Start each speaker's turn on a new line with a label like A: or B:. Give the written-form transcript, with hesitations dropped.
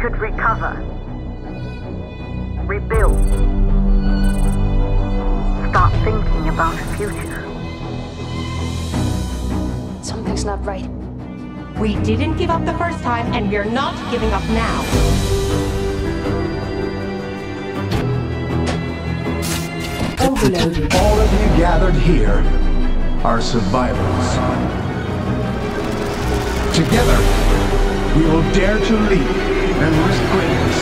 A: could recover, rebuild, start thinking about a future.
B: Something's not right.
C: We didn't give up the first time, and we're not giving up now.
D: Overloaded. All of you gathered here are survivors. Together, we will dare to lead and risk greatness.